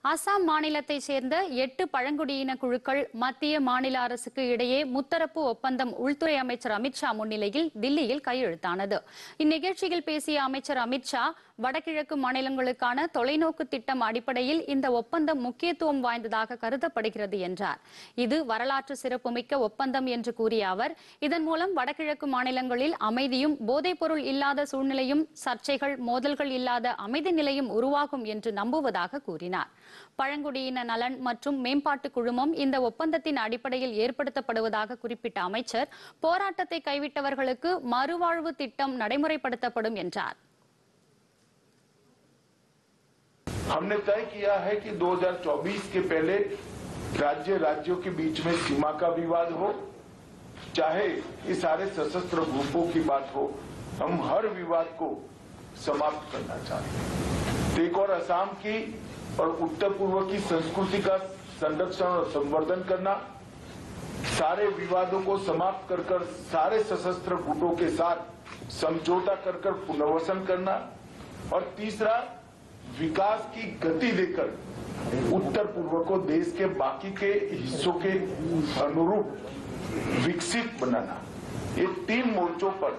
அசாம் மாநிலத்தைச் சேர்ந்த 8 பழங்குடியின குழுக்கள் மத்திய மாநில அரசுக்கு இடையே முத்தரப்பு ஒப்பந்தம் உள்துறை அமைச்சர் அமித்ஷா முன்னிலையில் தில்லியில் கையெழுத்தானது. இந்நிகழ்ச்சியில் பேசிய அமைச்சர் அமித்ஷா, வடகிழக்கு மாநிலங்களுக்கான தொலைநோக்கு திட்டம் அடிப்படையில் இந்த ஒப்பந்தம் முக்கியத்துவம் வாய்ந்ததாக கருதப்படுகிறது என்றார். இது வரலாற்று சிறப்புமிக்க ஒப்பந்தம் என்று கூறிய அவர், இதன் மூலம் வடகிழக்கு மாநிலங்களில் அமைதியும், போதைப்பொருள் இல்லாத சூழ்நிலையும், சர்ச்சைகள், மோதல்கள் இல்லாத அமைதி நிலையும் உருவாகும் என்று நம்புவதாக கூறினார். பழங்குடியின நலன் மற்றும் மேம்பாட்டு குழுமம் இந்த ஒப்பந்தத்தின் அடிப்படையில் ஏற்படுத்தப்படுவதாக குறிப்பிட்ட அமைச்சர், போராட்டத்தை கைவிட்டவர்களுக்கு மறுவாழ்வு திட்டம் நடைமுறைப்படுத்தப்படும் என்றார். हमने तय किया है कि 2024 के पहले राज्यों के बीच में सीमा का विवाद हो, चाहे ये सारे सशस्त्र ग्रुपों की बात हो, हम हर विवाद को समाप्त करना चाहते हैं। एक और असम की और उत्तर पूर्व की संस्कृति का संरक्षण और संवर्धन करना, सारे विवादों को समाप्त कर सारे सशस्त्र गुटों के साथ समझौता कर पुनर्वसन करना, और तीसरा विकास की गति देकर उत्तर पूर्व को देश के बाकी के हिस्सों के अनुरूप विकसित बनाना, ये 3 मोर्चों पर।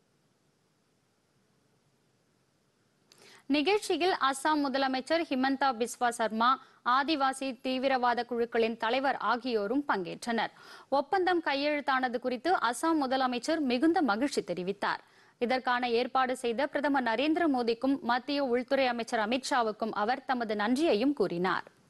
நிகழ்ச்சியில் அசாம் முதலமைச்சர் ஹிமந்தா பிஸ்வா சர்மா, ஆதிவாசி தீவிரவாத குழுக்களின் தலைவர் ஆகியோரும் பங்கேற்றனர். ஒப்பந்தம் கையெழுத்தானது குறித்து அசாம் முதலமைச்சர் மிகுந்த மகிழ்ச்சி தெரிவித்தார். இதற்கான ஏற்பாடு செய்த பிரதமர் நரேந்திர மோடிக்கும் மத்திய உள்துறை அமைச்சர் அமித்ஷாவுக்கும் அவர் தமது நன்றியையும் கூறினார்.